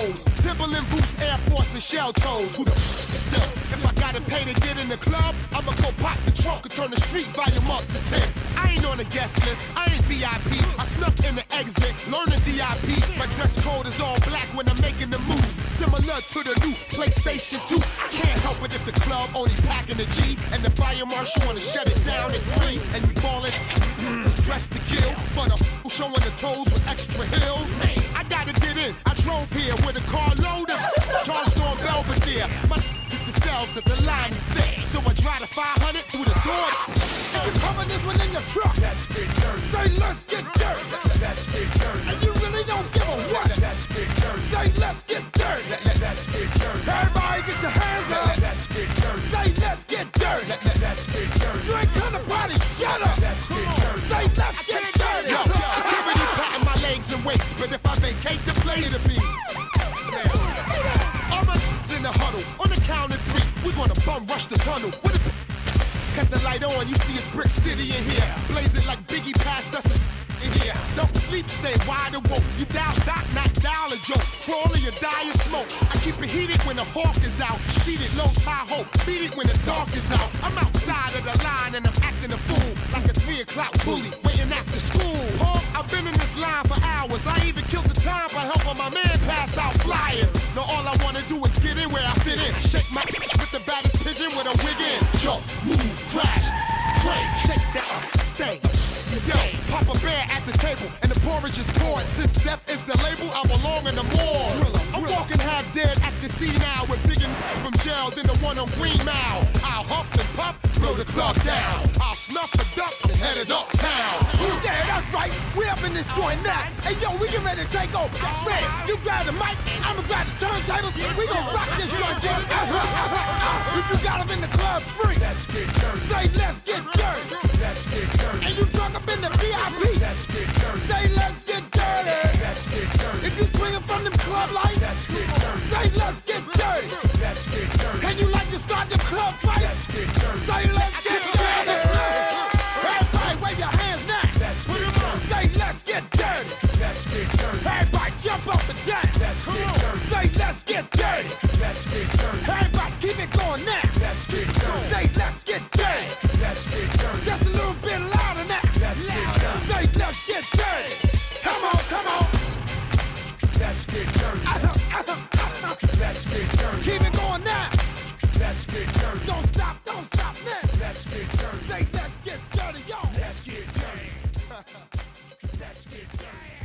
toes. Timberland boots, Air Force, and shell toes. Who the still? If I gotta pay to get in the club, I'ma go pop the trunk and turn the street volume up to 10. I ain't on the guest list, I ain't VIP. I snuck in the exit, learning DIP. My dress code is all black when I'm making the moves, similar to the new PlayStation 2. I can't help it if the club only packing a G, and the fire marshal wanna shut it down at 3. And you ballin', dressed to kill, but a showing the toes with extra heels. I gotta get in, I drove here with a car loaded, charged on Belvedere. My hit the cells that the line is thick, so I drive the 500 through the door. You cover this one in your truck. Let's get dirty. Say let's get dirty. Let's get dirty. And you really don't give a what. Let's get dirty. Say let's get dirty. Let's get dirty. Everybody get your hands up. Let's get dirty. Say let's get dirty. Let's get dirty. You ain't come to party, shut up. Let's get dirty. Say let's get dirty. Yo, security patting my legs and waist, but if I vacate the place, it'll be all my in the huddle. On the count of 3, we're gonna bum rush the tunnel. With a cut the light on, you see it's Brick City in here. Blazing like Biggie passed us in here. Don't sleep, stay wide awoke. You dial Doc, not dial a joke. Crawling, you die in smoke. I keep it heated when the hawk is out. Seated low Tahoe, beat it when the dark is out. I'm outside of the line and I'm acting a fool, like a 3 o'clock bully waiting after school. I've been in this line for hours. I even killed the time by helping my man pass out flyers. Now all I wanna do is get in where I fit in. Shake my with the baddest pigeon with a wig in. Jump, move, crash, break, shake that, stay. Yo, Papa Bear at the table, and the porridge is poured. Since death is the label, I belong in the morgue. I'm walking half dead at the sea now, with bigger from jail than the one on Green Mile. I'll huff and puff, blow the club down. I'll snuff the duck and head it uptown. Yeah, that's right, we up in this joint now. Hey yo, we get ready to take over. Man, you grab the mic, I'ma grab the turntables. We gon' rock this joint, baby. If you got them in the club free, let's get dirty. Say let's get dirty. Let's get dirty. And you drunk up in the VIP, let's get dirty. Say let's get dirty. Let's get dirty. If you swinging from them club lights, let's get dirty. Say let's get dirty. Let's get dirty. And you like to start the club fight, let's get dirty. Say let's get dirty. Everybody wave your hands now. Let's get dirty. Say let's get dirty. Let's get dirty. Everybody jump up and down. Let's get dirty. Say let's get dirty. Let's get dirty. Everybody keep it going now. Let's get dirty. Say let's get dirty. Let's get dirty. Just a little bit louder now. Let's get dirty. Say let's get dirty. Come on, come on. Let's get dirty. Let's get dirty. Keep it going now. Let's get dirty. Don't stop now. Let's get dirty. Say let's get dirty, yo. Let's get dirty. Let's get dirty.